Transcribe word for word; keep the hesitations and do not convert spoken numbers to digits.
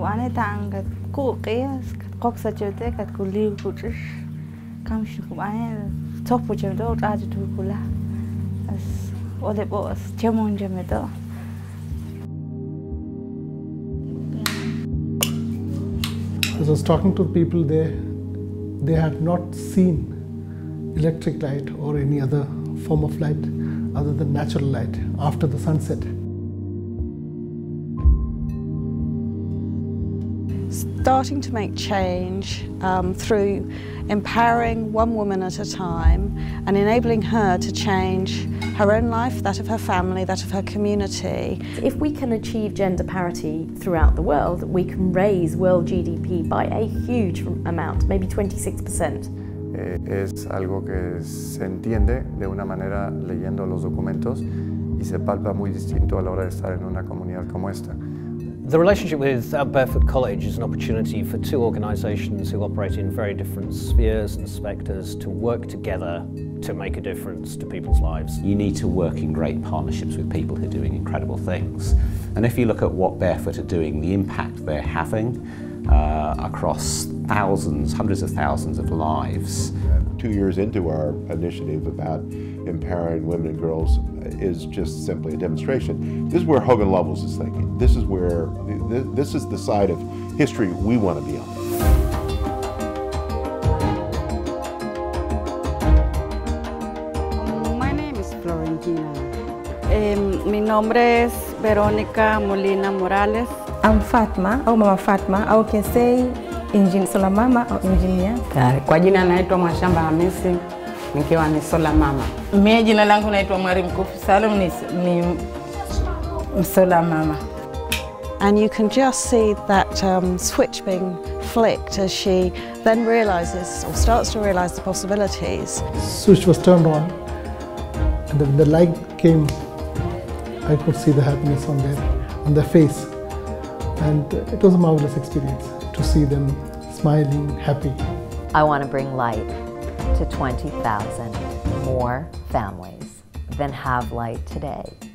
أنا تانغ كوقياس قوكسة جودة كتقولي كوتش كم شكو أنا توبو جمدو راجع تقولها as ولا بوس جمون جمدو. As I was talking to people there, they had not seen electric light or any other form of light other than natural light after the sunset. Starting to make change um, through empowering one woman at a time and enabling her to change her own life, that of her family, that of her community. If we can achieve gender parity throughout the world, we can raise world G D P by a huge amount, maybe twenty-six percent. Eh, es algo que se entiende de una manera leyendo los documentos y se palpa muy distinto a la hora de estar en una comunidad como esta. The relationship with uh, Barefoot College is an opportunity for two organisations who operate in very different spheres and spectres to work together to make a difference to people's lives. You need to work in great partnerships with people who are doing incredible things. And if you look at what Barefoot are doing, the impact they're having uh, across thousands, hundreds of thousands of lives. Two years into our initiative about empowering women and girls is just simply a demonstration. This is where Hogan Lovells is thinking. This is where, this is the side of history we want to be on. My name is Florentina. Um, mi nombre es Verónica Molina Morales. I'm Fatma, au Mama Fatma, au can say Engine Sola Mama au engineer. Kwa jina naitwa Mwashamba Hamisi, nikiwa ni Sola Mama. Mimi jina langu naitwa Mwari Mkufu Salum, ni, ni Sola Mama. And you can just see that um, switch being flicked as she then realises or starts to realise the possibilities. The switch was turned on, and when the light came, I could see the happiness on their, on their face. And it was a marvelous experience to see them smiling, happy. I want to bring light to twenty thousand more families than have light today.